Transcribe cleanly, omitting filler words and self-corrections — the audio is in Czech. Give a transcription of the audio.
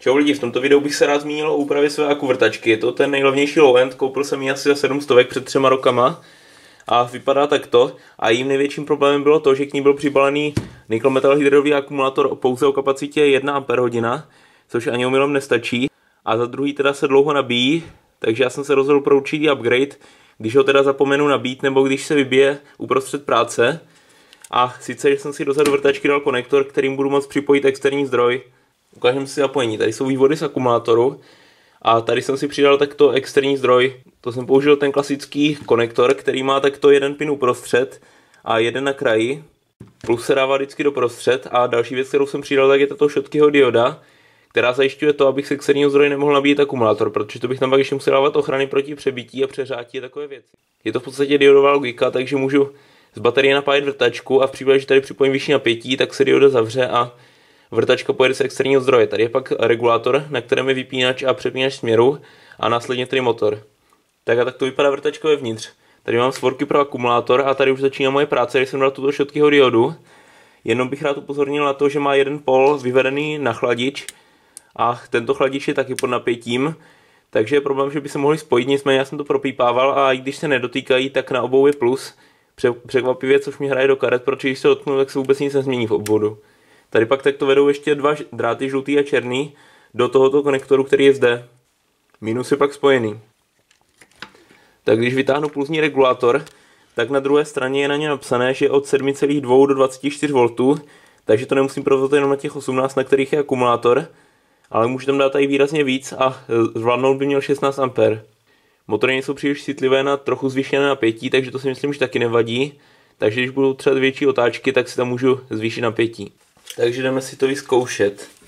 Čau lidi, v tomto videu bych se rád zmínil o úpravě své akuvrtačky. Je to ten nejlevnější low-end, koupil jsem ji asi za 700 před 3 rokama. A vypadá takto. A jejím největším problémem bylo to, že k ní byl přibalený nickel metal hydridový akumulátor pouze o kapacitě 1 Ah, což ani omylem nestačí. A za druhý teda se dlouho nabíjí, takže já jsem se rozhodl pro určitý upgrade, když ho teda zapomenu nabít nebo když se vybije uprostřed práce. A sice, že jsem si dozadu vrtačky dal konektor, kterým budu moct připojit externí zdroj. Ukážeme si zapojení. Tady jsou vývody z akumulátoru a tady jsem si přidal takto externí zdroj. To jsem použil ten klasický konektor, který má takto jeden pin uprostřed a jeden na kraji. Plus se dává vždycky doprostřed a další věc, kterou jsem přidal, tak je tato Schottkyho dioda, která zajišťuje to, abych z externího zdroje nemohl nabíjet akumulátor, protože to bych tam pak ještě musel dávat ochrany proti přebití a přeřátí a takové věci. Je to v podstatě diodová logika, takže můžu z baterie napájet vrtačku a v případě, že tady připojím vyšší napětí, tak se dioda zavře a vrtačka pojede z externího zdroje. Tady je pak regulátor, na kterém je vypínač a přepínač směru a následně tady motor. Tak a tak to vypadá vrtačka vevnitř. Tady mám svorky pro akumulátor a tady už začíná moje práce, když jsem dal tuto Schottkyho diodu. Jenom bych rád upozornil na to, že má jeden pol vyvedený na chladič a tento chladič je taky pod napětím, takže je problém, že by se mohli spojit, nicméně já jsem to propípával a i když se nedotýkají, tak na obou je plus. Překvapivě, což mi hraje do karet, protože když se dotknu, tak se vůbec nic nezmění v obvodu. Tady pak takto vedou ještě dva dráty, žlutý a černý, do tohoto konektoru, který je zde. Minus je pak spojený. Tak když vytáhnu pulzní regulátor, tak na druhé straně je na ně napsané, že je od 7,2 do 24 V, takže to nemusím provozovat jenom na těch 18, na kterých je akumulátor, ale můžu tam dát i výrazně víc a zvládnout by měl 16 A. Motory nejsou příliš citlivé na trochu zvýšené napětí, takže to si myslím, že taky nevadí. Takže když budou třeba větší otáčky, tak si tam můžu zvýšit napětí. Takže jdeme si to vyzkoušet.